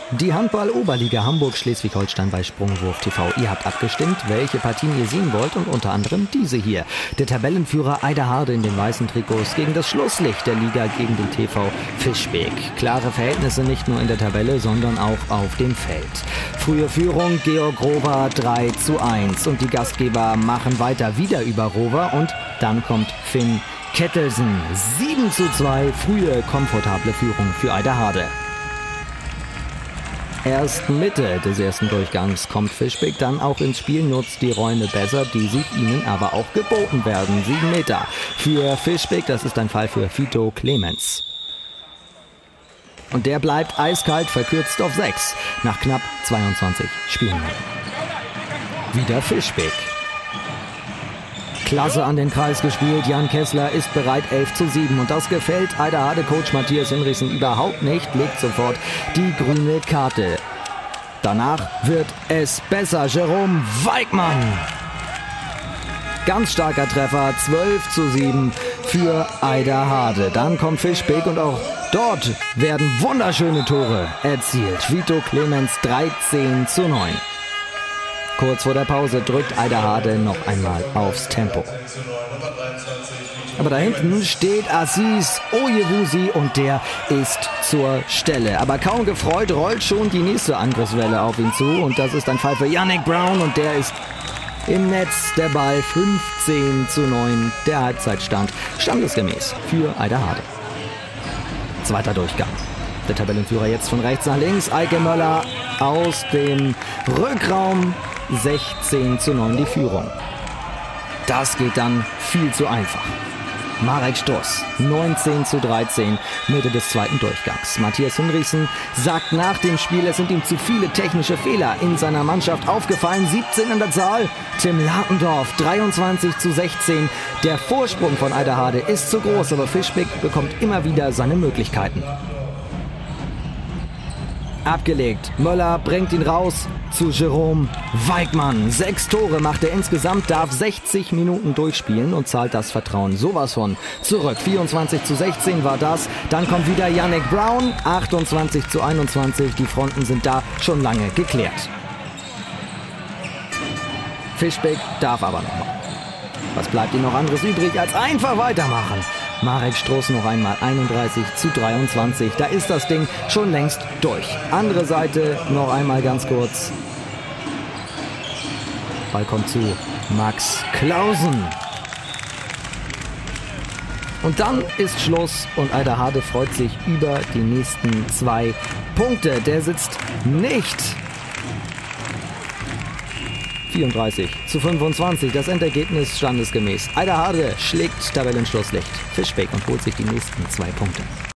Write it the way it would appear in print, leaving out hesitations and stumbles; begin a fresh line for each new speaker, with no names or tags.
Die Handball-Oberliga Hamburg-Schleswig-Holstein bei Sprungwurf TV. Ihr habt abgestimmt, welche Partien ihr sehen wollt, und unter anderem diese hier. Der Tabellenführer Eiderharde in den weißen Trikots gegen das Schlusslicht der Liga, gegen den TV Fischbeck. Klare Verhältnisse nicht nur in der Tabelle, sondern auch auf dem Feld. Frühe Führung Georg Rover 3:1 und die Gastgeber machen weiter wieder über Rover und dann kommt Finn Kettelsen. 7:2, frühe komfortable Führung für Eiderharde. Erst Mitte des ersten Durchgangs kommt Fischbeck dann auch ins Spiel, nutzt die Räume besser, die sie ihnen aber auch geboten werden. 7 Meter für Fischbeck, das ist ein Fall für Vito Clemens. Und der bleibt eiskalt, verkürzt auf 6 nach knapp 22 Spielminuten. Wieder Fischbeck. Klasse an den Kreis gespielt. Jan Kessler ist bereit, 11:7. Und das gefällt Eiderharde-Coach Matthias Hinrichsen überhaupt nicht, legt sofort die grüne Karte. Danach wird es besser. Jerome Weigmann. Ganz starker Treffer, 12:7 für Eiderharde. Dann kommt Fischbeck und auch dort werden wunderschöne Tore erzielt. Vito Clemens 13:9. Kurz vor der Pause drückt Eiderharde noch einmal aufs Tempo. Aber da hinten steht Aziz Ojewusi und der ist zur Stelle. Aber kaum gefreut rollt schon die nächste Angriffswelle auf ihn zu. Und das ist ein Fall für Yannick Brown und der ist im Netz. Der Ball 15:9. Der Halbzeitstand standesgemäß für Eiderharde. Zweiter Durchgang. Der Tabellenführer jetzt von rechts nach links. Eike Möller aus dem Rückraum. 16:9 die Führung. Das geht dann viel zu einfach. Marek Struss, 19:13, Mitte des zweiten Durchgangs. Matthias Hinrichsen sagt nach dem Spiel, es sind ihm zu viele technische Fehler in seiner Mannschaft aufgefallen. 17 an der Zahl. Tim Latendorf, 23:16. Der Vorsprung von Eiderharde ist zu groß, aber Fischbeck bekommt immer wieder seine Möglichkeiten. Abgelegt. Möller bringt ihn raus zu Jerome Weigmann. 6 Tore macht er insgesamt, darf 60 Minuten durchspielen und zahlt das Vertrauen sowas von zurück. 24:16 war das. Dann kommt wieder Yannick Brown. 28:21. Die Fronten sind da schon lange geklärt. Fischbeck darf aber noch mal. Was bleibt ihm noch anderes übrig, als einfach weitermachen? Marek Struss noch einmal, 31:23. Da ist das Ding schon längst durch. Andere Seite noch einmal ganz kurz. Ball kommt zu Max Clausen. Und dann ist Schluss und Eiderharde freut sich über die nächsten 2 Punkte. Der sitzt nicht. 34:25, das Endergebnis standesgemäß. Eiderharde schlägt Tabellenschlusslicht Fischbeck und holt sich die nächsten 2 Punkte.